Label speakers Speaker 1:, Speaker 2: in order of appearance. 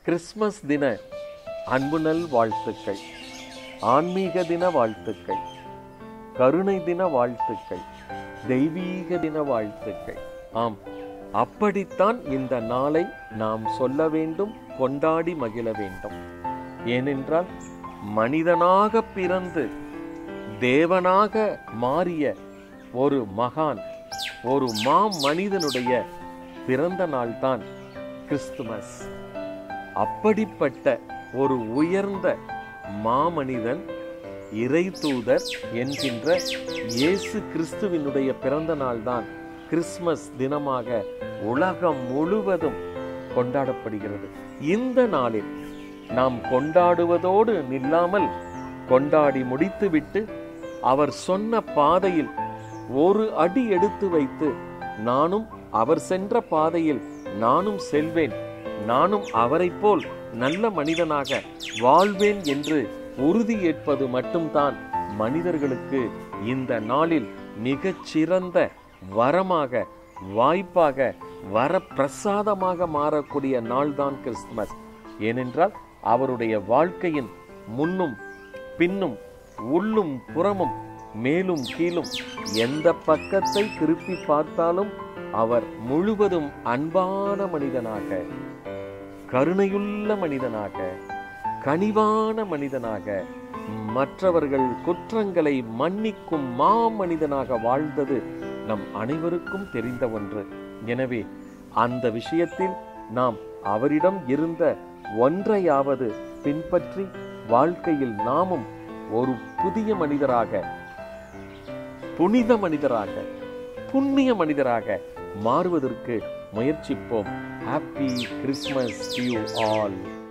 Speaker 1: Christmas தின அன்பு நல் வாழ்த்துக்கள், ஆன்மீக தின வாழ்த்துக்கள், கருணை தின வாழ்த்துக்கள், தெய்வீக தின வாழ்த்துக்கள். ஆம், அப்படித்தான் இந்த நாளை நாம் சொல்ல வேண்டும், கொண்டாடி மகிழ வேண்டும். ஏனென்றால் மனிதனாக பிறந்து தேவனாக மாறிய ஒரு மகான், ஒரு மனிதனுடைய பிறந்த நாள்தான் கிறிஸ்துமஸ். அப்படிப்பட்ட ஒரு உயர்ந்த மாமனிதன், இறை தூதர் என்கின்ற இயேசு கிறிஸ்துவினுடைய பிறந்த நாள்தான் கிறிஸ்மஸ் தினமாக உலகம் முழுவதும் கொண்டாடப்படுகிறது. இந்த நாளில் நாம் கொண்டாடுவதோடு நில்லாமல் கொண்டாடி முடித்துவிட்டு அவர் சொன்ன பாதையில் ஒரு அடி எடுத்து வைத்து, நானும் அவர் சென்ற பாதையில் நானும் செல்வேன், நானும் அவரை போல் நல்ல மனிதனாக வாழ்வேன் என்று உறுதி ஏற்பது மட்டும்தான் மனிதர்களுக்கு இந்த நாளில் மிகச்சிறந்த வரமாக, வாய்ப்பாக, வரப்பிரசாதமாக மாறக்கூடிய நாள்தான் கிறிஸ்துமஸ். ஏனென்றால் அவருடைய வாழ்க்கையின் முன்னும் பின்னும், உள்ளும் புறமும், மேலும் கீழும் எந்த பக்கத்தை திருப்பி பார்த்தாலும் அவர் முழுவதும் அன்பான மனிதனாக, கருணையுள்ள மனிதனாக, கனிவான மனிதனாக, மற்றவர்கள் குற்றங்களை மன்னிக்கும் மாமனிதனாக வாழ்ந்தது நம் அனைவருக்கும் தெரிந்த ஒன்று. எனவே அந்த விஷயத்தில் நாம் அவரிடம் இருந்த ஒன்றையாவது பின்பற்றி வாழ்க்கையில் நாமும் ஒரு புதிய மனிதராக, புனித மனிதராக, புண்ணிய மனிதராக மாறுவதற்கு முயற்சிப்போம். Happy Christmas to you all.